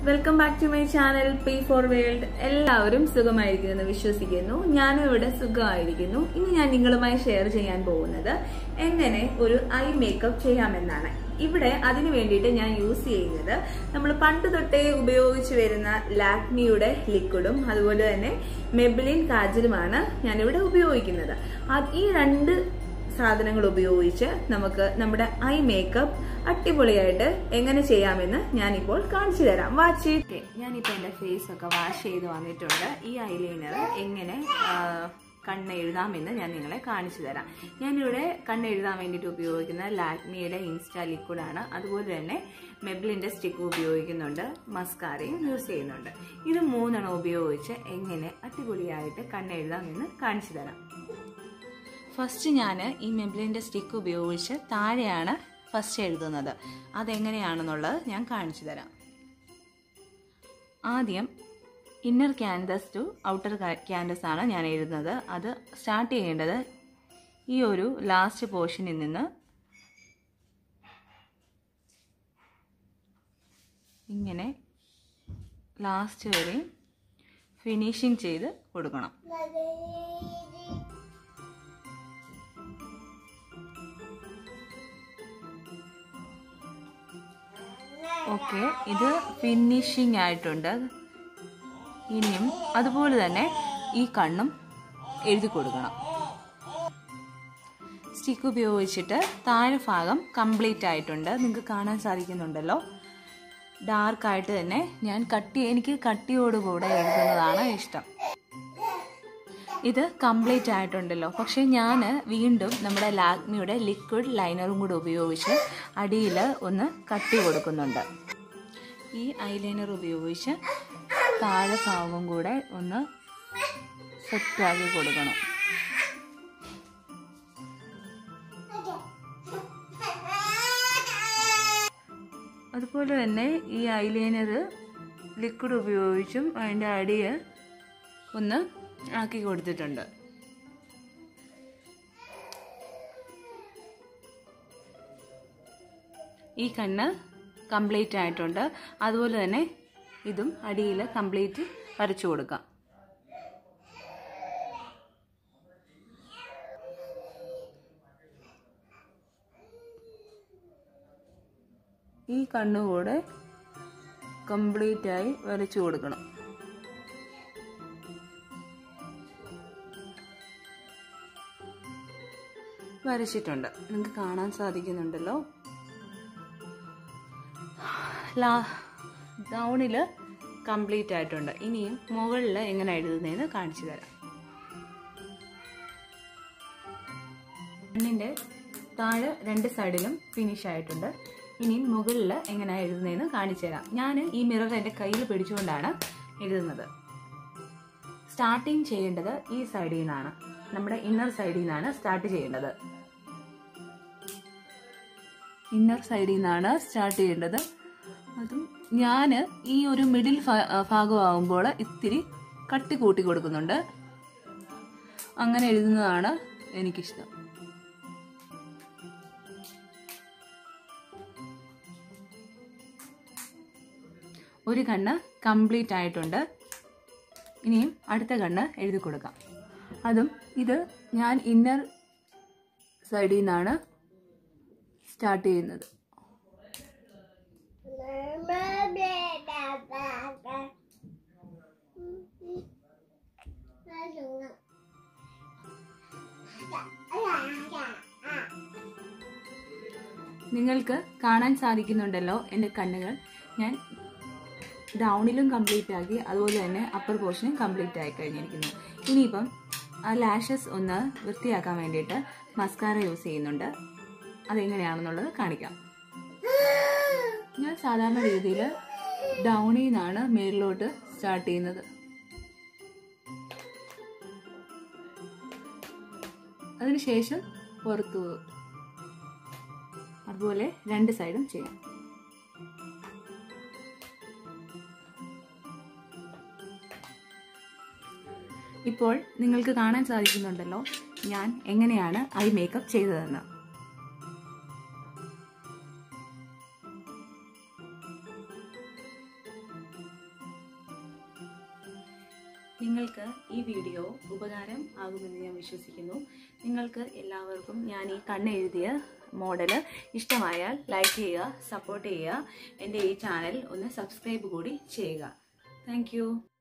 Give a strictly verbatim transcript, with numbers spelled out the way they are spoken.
Welcome back to my channel P four world. എല്ലാവരും സുഖമായിരിക്കുമെന്ന് വിശ്വസിക്കുന്നു. ഞാനും ഇവിടെ സുഖമായിരിക്കുന്നു. ഇനി ഞാൻ നിങ്ങളുമായി ഷെയർ ചെയ്യാൻ പോകുന്നത് എങ്ങനെ ഒരു ഐ മേക്കപ്പ് ചെയ്യാമെന്നാണ്. ഇവിടെ അതിനു വേണ്ടിയിട്ട് ഞാൻ യൂസ് ചെയ്യുന്നത് നമ്മൾ പണ്ട് തൊട്ടേ ഉപയോഗിച്ചു വരുന്ന ലാക്മിയുടെ ലിക്വിഡും അതുപോലെ തന്നെ മെബ്ലിൻ കാജലുമാണ് ഞാനിവിടെ ഉപയോഗിക്കുന്നത്. ഈ രണ്ട് സാധനങ്ങൾ ഉപയോഗിച്ച് നമുക്ക് നമ്മുടെ ഐ മേക്കപ്പ് അടിപൊളിയായിട്ട് എങ്ങനെ ചെയ്യാമെന്ന് ഞാനിപ്പോൾ കാണിച്ചു തരാം. Watch it. ഞാനിപ്പോൾ എൻ്റെ ഫേസ് ഒക്കെ വാഷ് ചെയ്ത് വന്നിട്ടുണ്ട്. ഈ ഐലൈനർ എങ്ങനെ കണ്ണ് എഴുതാമെന്ന് ഞാൻ നിങ്ങളെ കാണിച്ചു തരാം. ഞാനിവിടെ കണ്ണ് എഴുതാൻ വേണ്ടിയിട്ട് ഉപയോഗിക്കുന്ന ലാക്മിയുടെ ഇൻസ്റ്റാ ലിക്വിഡാണ്. അതുപോലെ തന്നെ മെബ്ലിൻ്റെ സ്റ്റിക്ക് ഉപയോഗിക്കുന്നുണ്ട്, മസ്കാരയും യൂസ് ചെയ്യുന്നുണ്ട്. ഇത് മൂന്നെണ്ണം ഉപയോഗിച്ച് എങ്ങനെ അടിപൊളിയായിട്ട് കണ്ണ് എഴുതാമെന്ന് കാണിച്ചു തരാം. ഫസ്റ്റ് ഞാൻ ഈ മെബ്ലിൻ്റെ സ്റ്റിക്ക് ഉപയോഗിച്ച് താഴെയാണ് ഫസ്റ്റ് എഴുതുന്നത്. അതെങ്ങനെയാണെന്നുള്ളത് ഞാൻ കാണിച്ചു തരാം. ആദ്യം inner canvas to outer canvas ആണ് ഞാൻ എഴുതുന്നത്. അത് സ്റ്റാർട്ട് ചെയ്യേണ്ടത് ഈ ഒരു ലാസ്റ്റ് പോർഷനിൽ നിന്ന് ഇങ്ങനെ ലാസ്റ്റ് വരെ ഫിനിഷിങ് ചെയ്ത് കൊടുക്കണം. ഓക്കെ, ഇത് ഫിനിഷിങ് ആയിട്ടുണ്ട്. ഇനിയും അതുപോലെ തന്നെ ഈ കണ്ണും എഴുതി കൊടുക്കണം. സ്റ്റിക്ക് ഉപയോഗിച്ചിട്ട് താഴെ ഭാഗം കംപ്ലീറ്റ് ആയിട്ടുണ്ട്. നിങ്ങൾക്ക് കാണാൻ സാധിക്കുന്നുണ്ടല്ലോ. ഡാർക്കായിട്ട് തന്നെ ഞാൻ കട്ടി എനിക്ക് കട്ടിയോടുകൂടെ എഴുതുന്നതാണ് ഇഷ്ടം. ഇത് കംപ്ലീറ്റ് ആയിട്ടുണ്ടല്ലോ. പക്ഷെ ഞാൻ വീണ്ടും നമ്മുടെ ലാക്മിയുടെ ലിക്വിഡ് ലൈനറും കൂടെ ഉപയോഗിച്ച് അടിയിൽ ഒന്ന് കട്ടി കൊടുക്കുന്നുണ്ട്. ഈ ഐലൈനർ ഉപയോഗിച്ച് താഴെ ഭാഗം കൂടെ ഒന്ന് സെറ്റാക്കി കൊടുക്കണം. അതുപോലെ തന്നെ ഈ ഐലൈനർ ലിക്വിഡ് ഉപയോഗിച്ചും അതിൻ്റെ അടിയെ ഒന്ന് ആക്കി കൊടുത്തിട്ടുണ്ട്. ഈ കണ്ണ് കംപ്ലീറ്റ് ആയിട്ടുണ്ട്. അതുപോലെ തന്നെ ഇതും അടിയിൽ കംപ്ലീറ്റ് വരച്ചു കൊടുക്കാം. ഈ കണ്ണുകൂടെ കംപ്ലീറ്റ് ആയി വരച്ചു കൊടുക്കണം. വരച്ചിട്ടുണ്ട്, നിങ്ങൾക്ക് കാണാൻ സാധിക്കുന്നുണ്ടല്ലോ. ലാ ഡൗണിൽ കംപ്ലീറ്റ് ആയിട്ടുണ്ട്. ഇനിയും മുകളിൽ എങ്ങനെ എഴുതുന്നതെന്ന് കാണിച്ചു തരാം. കണ്ണിൻ്റെ താഴെ രണ്ട് സൈഡിലും ഫിനിഷ് ആയിട്ടുണ്ട്. ഇനിയും മുകളിൽ എങ്ങനെ എഴുതുന്നതെന്ന് കാണിച്ചു തരാം. ഞാൻ ഈ മിറർ എൻ്റെ കയ്യിൽ പിടിച്ചുകൊണ്ടാണ് എഴുതുന്നത്. സ്റ്റാർട്ടിങ് ചെയ്യേണ്ടത് ഈ സൈഡിൽ നിന്നാണ്, നമ്മുടെ ഇന്നർ സൈഡിൽ നിന്നാണ് സ്റ്റാർട്ട് ചെയ്യേണ്ടത്. ഇന്നർ സൈഡിൽ നിന്നാണ് സ്റ്റാർട്ട് ചെയ്യേണ്ടത്. അതും ഞാൻ ഈ ഒരു മിഡിൽ ഭാഗമാകുമ്പോൾ ഇത്തിരി കട്ടി കൂട്ടി കൊടുക്കുന്നുണ്ട്. അങ്ങനെ എഴുതുന്നതാണ് എനിക്കിഷ്ടം. ഒരു കണ്ണ് കംപ്ലീറ്റ് ആയിട്ടുണ്ട്. ഇനിയും അടുത്ത കണ്ണ് എഴുതി കൊടുക്കാം. അതും ഇത് ഞാൻ ഇന്നർ സൈഡിൽ നിന്നാണ് സ്റ്റാർട്ട് ചെയ്യുന്നത്. നിങ്ങൾക്ക് കാണാൻ സാധിക്കുന്നുണ്ടല്ലോ എൻ്റെ കണ്ണുകൾ. ഞാൻ ഡൗണിലും കംപ്ലീറ്റ് ആക്കി, അതുപോലെ തന്നെ അപ്പർ പോർഷനും കംപ്ലീറ്റ് ആയി കഴിഞ്ഞിരിക്കുന്നു. ഇനിയിപ്പം ആ ലാഷസ് ഒന്ന് വൃത്തിയാക്കാൻ വേണ്ടിയിട്ട് മസ്കാര യൂസ് ചെയ്യുന്നുണ്ട്. അതെങ്ങനെയാണെന്നുള്ളത് കാണിക്കാം. ഞാൻ സാധാരണ രീതിയിൽ ഡൗണിൽ നിന്നാണ് മേളിലോട്ട് സ്റ്റാർട്ട് ചെയ്യുന്നത്. അതിനുശേഷം പുറത്തു, അതുപോലെ രണ്ട് സൈഡും ചെയ്യാം. ഇപ്പോൾ നിങ്ങൾക്ക് കാണാൻ സാധിക്കുന്നുണ്ടല്ലോ ഞാൻ എങ്ങനെയാണ് ഐ മേക്കപ്പ് ചെയ്തതെന്ന്. നിങ്ങൾക്ക് ഈ വീഡിയോ ഉപകാരം ആകുമെന്ന് ഞാൻ വിശ്വസിക്കുന്നു. നിങ്ങൾക്ക് എല്ലാവർക്കും ഞാൻ ഈ കണ്ണെഴുതിയ മോഡല് ഇഷ്ടമായാൽ ലൈക്ക് ചെയ്യുക, സപ്പോർട്ട് ചെയ്യുക. എൻ്റെ ഈ ചാനൽ ഒന്ന് സബ്സ്ക്രൈബ് കൂടി ചെയ്യുക. താങ്ക്